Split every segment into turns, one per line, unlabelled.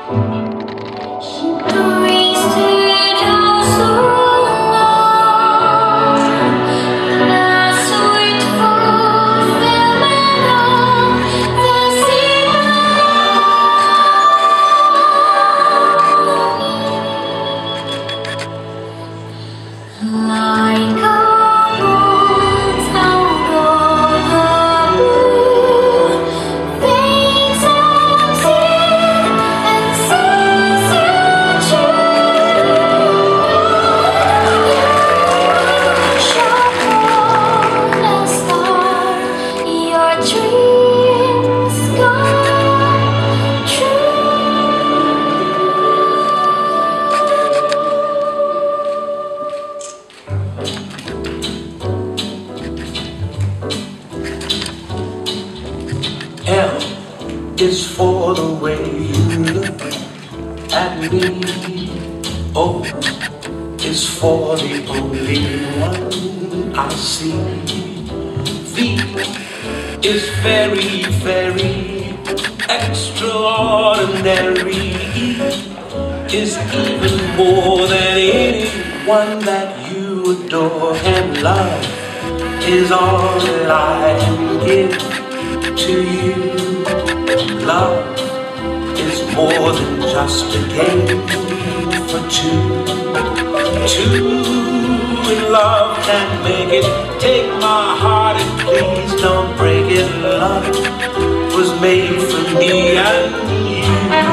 L is for the way you look at me. O is for the only one I see. V is very, very extraordinary. E is even more than anyone that you adore. And love is all that I can give to you. Love is more than just a game for two. Two in love can't make it. Take my heart and please don't break it. Love was made for me and you.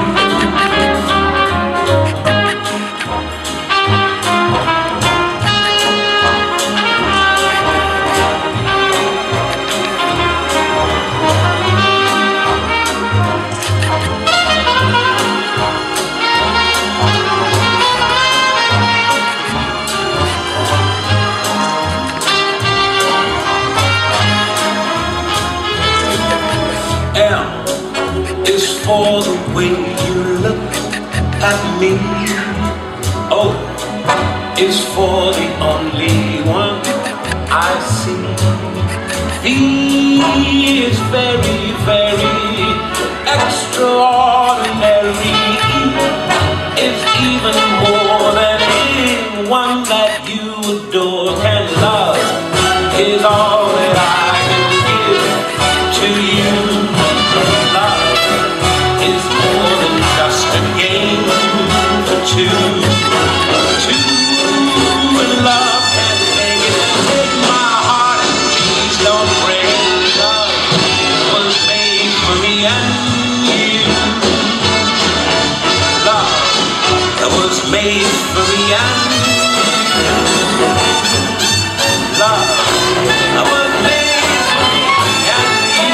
M is for the way you look at me. O is for the only one I see. V is very, very extraordinary. E is even more than anyone that you adore. And love is all that I can give to you. Two in love can't make it. Take my heart and please don't break it. Love was made for me and you. Love was made for me and you. Love was made for me and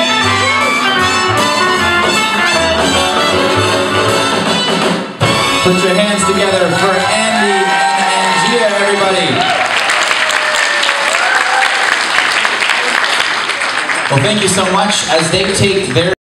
you.
Put your hands together for Andy and Angia, everybody. Well, thank you so much as they take their